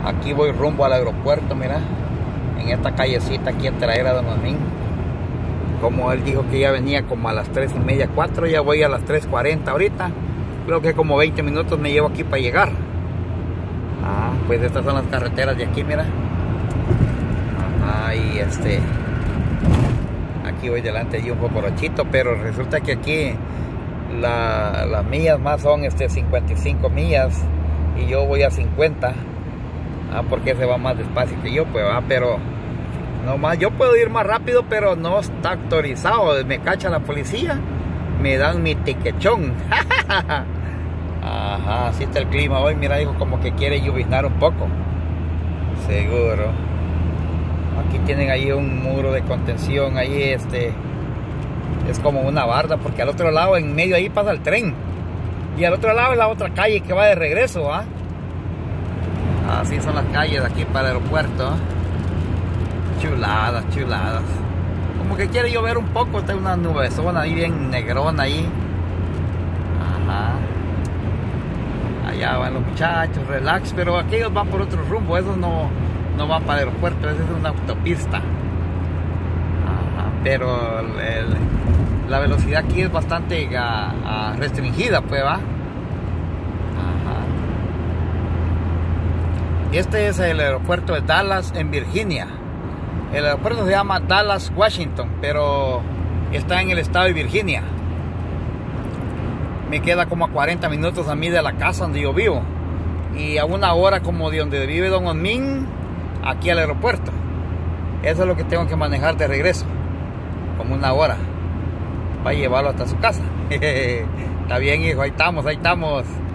Aquí voy rumbo al aeropuerto, mira. En esta callecita aquí en Traer a Don Osmín. Como él dijo que ya venía como a las 3:30, 4, ya voy a las 3:40 ahorita. Creo que como 20 minutos me llevo aquí para llegar. Pues estas son las carreteras de aquí, mira. Y aquí voy delante de un pocorachito, pero resulta que aquí las millas más son 55 millas y yo voy a 50. Porque se va más despacio que yo, pues pero nomás yo puedo ir más rápido, pero no está autorizado. Me cacha la policía, me dan mi tiquechón. Así está el clima hoy. Mira, dijo como que quiere lloviznar un poco. Seguro. Aquí tienen ahí un muro de contención. Ahí es como una barda, porque al otro lado, en medio ahí pasa el tren. Y al otro lado es la otra calle que va de regreso, Así son las calles aquí para el aeropuerto. Chuladas, chuladas. Como que quiere llover un poco. Está una nubezona ahí bien negrona ahí. Allá van los muchachos, relax. Pero aquellos van por otro rumbo. Esos no van para el aeropuerto. Esa es una autopista. Pero la velocidad aquí es bastante restringida, pues, Este es el aeropuerto de Dallas, en Virginia. El aeropuerto se llama Dallas, Washington, pero está en el estado de Virginia. Me queda como a 40 minutos a mí de la casa donde yo vivo. Y a 1 hora como de donde vive Don Osmín, aquí al aeropuerto. Eso es lo que tengo que manejar de regreso. Como 1 hora. Va a llevarlo hasta su casa. Está bien, hijo, ahí estamos.